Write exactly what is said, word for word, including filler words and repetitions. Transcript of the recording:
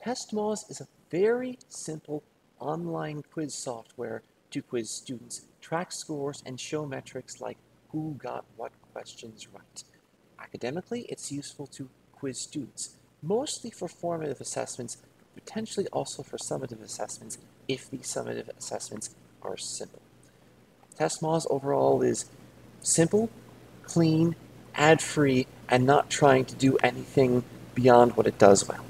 Testmoz is a very simple online quiz software to quiz students, track scores, and show metrics like who got what questions right. Academically, it's useful to quiz students, mostly for formative assessments, but potentially also for summative assessments if these summative assessments are simple. Testmoz overall is simple, clean, ad-free, and not trying to do anything beyond what it does well.